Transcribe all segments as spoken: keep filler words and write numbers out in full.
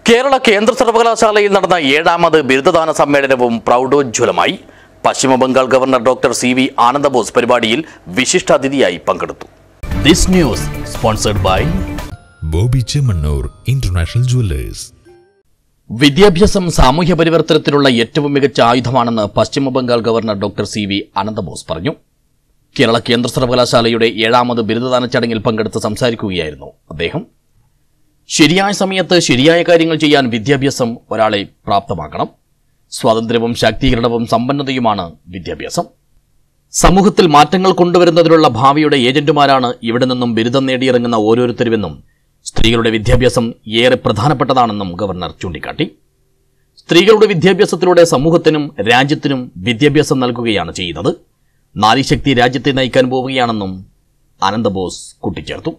കേരള കേന്ദ്ര സർവകലാശാലയിൽ നടന്ന ഏഴാമത് ബിരുദദാന സമ്മേളനവും പ്രൗഢോജ്വലമായി. പശ്ചിമ Bengal governor doctor C V Ananda Bose പരിപാടിയിൽ വിശിഷ്ടാതിഥിയായി പങ്കെടുത്തു. This news sponsored by Bobby Chemmanur international jewellers. വിദ്യാഭ്യാസം സാമൂഹ്യ പരിവർത്തനത്തിനുള്ള ഏറ്റവും മികച്ച ആയുധമാണെന്ന് പശ്ചിമ Bengal governor doctor C V Ananda Bose പറഞ്ഞു. കേരള കേന്ദ്ര സർവകലാശാലയുടെ ഏഴാമത് ബിരുദദാന ചടങ്ങിൽ പങ്കെടുത്ത് സംസാരിക്കുകയായിരുന്നു അദ്ദേഹം. ശരിയായ സമയത്ത് ശരിയായ കാര്യങ്ങൾ ചെയ്യാൻ വിദ്യാഭ്യാസം ഒരാളെ പ്രാപ്തമാക്കണം. സ്വാതന്ത്ര്യവും ശാക്തീകരണവും സമ്പന്നതയുമാണ് വിദ്യാഭ്യാസം. സമൂഹത്തിൽ മാറ്റങ്ങൾ കൊണ്ടുവരുന്നതിനുള്ള ഭാവിയുടെ ഏജന്റുമാരാണ് ഇവിടെ നിന്നും ബിരുദം നേടിയിറങ്ങുന്ന ഓരോരുത്തരുമെന്നും സ്ത്രീകളുടെ വിദ്യാഭ്യാസം ഏറെ പ്രധാനപ്പെട്ടതാണെന്നും ഗവർണർ ചൂണ്ടിക്കാട്ടി. സ്ത്രീകളുടെ വിദ്യാഭ്യാസത്തിലൂടെ സമൂഹത്തിനും രാജ്യത്തിനും വിദ്യാഭ്യാസം നൽകുകയാണ് ചെയ്യുന്നത്. നാരീശക്തി രാജ്യത്തെ നയിക്കാൻ പോവുകയാണെന്നും ആനന്ദബോസ് കൂട്ടിച്ചേർത്തു.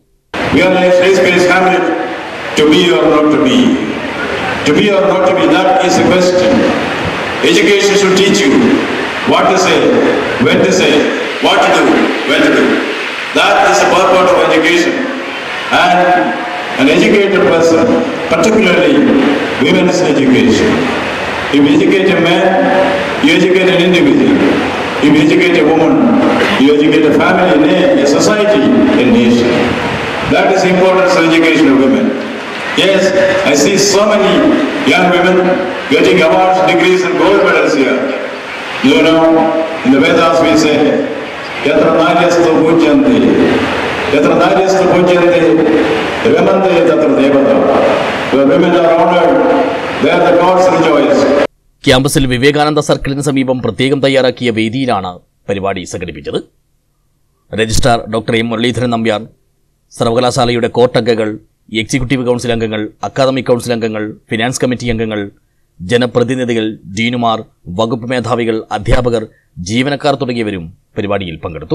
To be or not to be, to be or not to be, that is a question. Education should teach you what to say, when to say, what to do, when to do. That is the purpose of education. And an educated person, particularly women's education. If you educate a man, you educate an individual. If you educate a woman, you educate a family, a society, a nation. That is the importance of education of women. Yes, I see so many young women getting awards, degrees and gold medals here. You know, in the Vedas we say, Yatra Naryastu Pujyanti, Yatra Naryastu Pujyanti, Remante Tatra Devata. Where women are honored, there the gods rejoice. ക്യാമ്പസിൽ വിവേകാനന്ദ സർക്കിളിന് സമീപം പ്രത്യേകം തയ്യാറാക്കിയ വേദിയിലാണ് പരിപാടി സംഘടിപ്പിച്ചത്. Registrar doctor M Muraleedharan Nambiar, സർവകലാശാലയുടെ കോർട്ടംഗങ്ങൾ, എക്സിക്യൂട്ടീവ് കൗൺസിൽ അംഗങ്ങൾ, അക്കാദമിക് കൗൺസിൽ അംഗങ്ങൾ, ഫിനാൻസ് കമ്മിറ്റി അംഗങ്ങൾ, ജനപ്രതിനിധികൾ, ഡീനുമാർ, വകുപ്പ് മേധാവികൾ, അധ്യാപകർ, ജീവനക്കാർ തുടങ്ങിയവരും പരിപാടിയിൽ പങ്കെടുത്തു.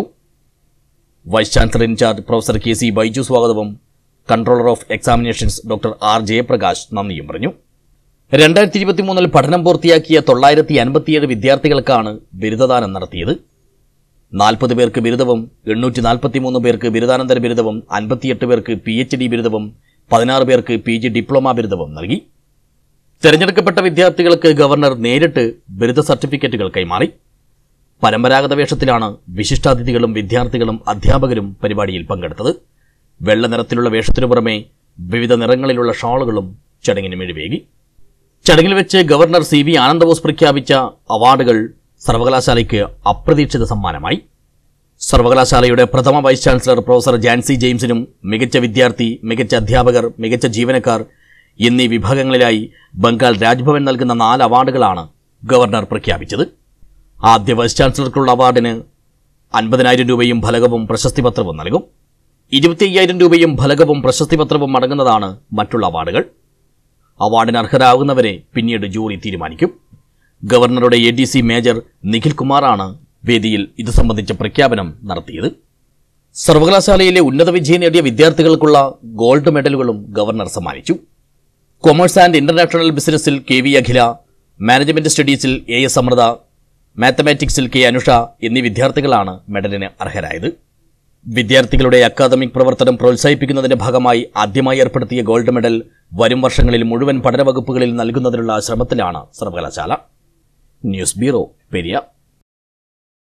Vice chancellor in charge professor K C Baiju സ്വാഗതവും controller of examinations doctor R Jayaprakash നന്ദിയും പറഞ്ഞു. രണ്ടായിരത്തി ഇരുപത്തിമൂന്നിൽ പഠനം പൂർത്തിയാക്കിയ തൊള്ളായിരത്തി അൻപത്തിയേഴ് വിദ്യാർത്ഥികൾക്കാണ് ബിരുദദാനം നടത്തിയത്. നാൽപ്പത് പേർക്ക് ബിരുദവും എണ്ണൂറ്റി നാൽപ്പത്തിമൂന്ന് പേർക്ക് ബിരുദാനന്തര ബിരുദവും അൻപത്തിയെട്ട് പേർക്ക് പി എച്ച് ഡി ബിരുദവും പതിനാറ് പേർക്ക് പി ജി ഡിപ്ലോമ ബിരുദവും നൽകി. തെരഞ്ഞെടുക്കപ്പെട്ട വിദ്യാർത്ഥികൾക്ക് ഗവർണർ നേരിട്ട് ബിരുദ സർട്ടിഫിക്കറ്റുകൾ കൈമാറി. പരമ്പരാഗത വേഷത്തിലാണ് വിശിഷ്ടാതിഥികളും വിദ്യാർത്ഥികളും അധ്യാപകരും പരിപാടിയിൽ പങ്കെടുത്തത്. വെള്ള നിറത്തിലുള്ള വേഷത്തിനു പുറമെ വിവിധ നിറങ്ങളിലുള്ള ഷാളുകളും ചടങ്ങിന് മിഴിവേകി. ചടങ്ങിൽ വെച്ച് ഗവർണർ സി വി ആനന്ദബോസ് പ്രഖ്യാപിച്ച അവാർഡുകൾ സർവകലാശാലയ്ക്ക് അപ്രതീക്ഷിത സമ്മാനമായി. സർവകലാശാലയുടെ പ്രഥമ വൈസ് ചാൻസലർ പ്രൊഫസർ ജാൻസി ജെയിംസിനും മികച്ച വിദ്യാർത്ഥി, മികച്ച അധ്യാപകർ, മികച്ച ജീവനക്കാർ എന്നീ വിഭാഗങ്ങളിലായി ബംഗാൾ രാജ്ഭവൻ നൽകുന്ന നാല് അവാർഡുകളാണ് ഗവർണർ പ്രഖ്യാപിച്ചത്. ആദ്യ വൈസ് ചാൻസലർക്കുള്ള അവാർഡിന് അൻപതിനായിരം രൂപയും ഫലകവും പ്രശസ്തിപത്രവും നൽകും. ഇരുപത്തി അയ്യായിരം രൂപയും ഫലകവും പ്രശസ്തിപത്രവും അടങ്ങുന്നതാണ് മറ്റുള്ള അവാർഡുകൾ. അവാർഡിന് അർഹരാകുന്നവരെ പിന്നീട് ജൂറി തീരുമാനിക്കും. ഗവർണറുടെ A D C major Nikhil കുമാറാണ് വേദിയിൽ ഇതു സംബന്ധിച്ച പ്രഖ്യാപനം നടത്തിയത്. സർവകലാശാലയിലെ ഉന്നത വിജയം നേടിയ വിദ്യാർത്ഥികൾക്കുള്ള ഗോൾഡ് മെഡലുകളും ഗവർണർ സമ്മാനിച്ചു. കൊമേഴ്സ് ആൻഡ് ഇന്റർനാഷണൽ ബിസിനസിൽ കെ വി അഖില, മാനേജ്മെന്റ് സ്റ്റഡീസിൽ എ എസ് അമൃത, മാത്തമാറ്റിക്സിൽ കെ അനുഷ എന്നീ വിദ്യാർത്ഥികളാണ് മെഡലിന് അർഹരായത്. വിദ്യാർത്ഥികളുടെ അക്കാദമിക് പ്രവർത്തനം പ്രോത്സാഹിപ്പിക്കുന്നതിന്റെ ഭാഗമായി ആദ്യമായി ഏർപ്പെടുത്തിയ ഗോൾഡ് മെഡൽ വരും വർഷങ്ങളിൽ മുഴുവൻ പഠന വകുപ്പുകളിൽ നൽകുന്നതിനുള്ള ശ്രമത്തിലാണ് സർവകലാശാല. News bureau, Periya.